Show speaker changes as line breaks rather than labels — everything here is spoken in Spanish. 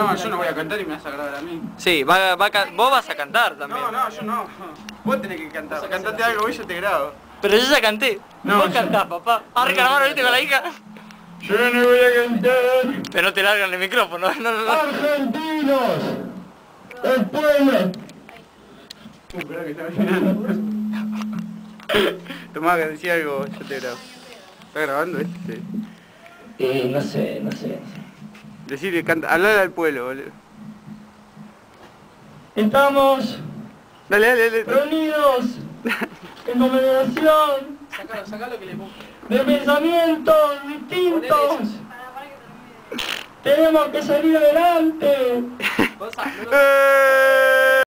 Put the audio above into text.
no, yo no voy a cantar y me vas a grabar a mí.
Sí, vos vas a cantar también.
No, yo no. Vos tenés que cantar. Cantate algo y yo te grabo.
Pero yo ya canté.
No,
vos
yo-
cantás, papá. Arranca la mano, viste, con la hija.
Yo no voy a cantar.
Pero no te largan el micrófono, no.
Argentinos, el pueblo.
Esperá que está llenando. Tomá, que decía algo, yo te grabo. ¿Está grabando este?
No sé.
Decirle, hablale al pueblo, boludo.
Estamos
Dale.
reunidos en conmemoración
Sacalo que le pongo.
de pensamientos distintos. Tenemos que salir adelante.
Vos,
¡Eh!